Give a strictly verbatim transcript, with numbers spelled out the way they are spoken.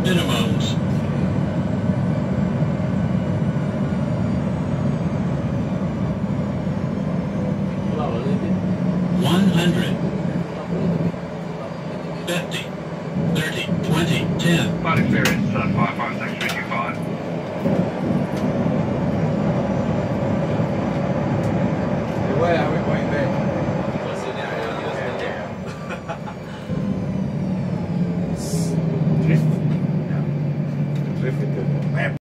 Minimums. one hundred. fifty. thirty. twenty. ten. Flight experience, uh, five five six three two five. Where are we going back? What's in there? Drift. Yeah. Drift with the map.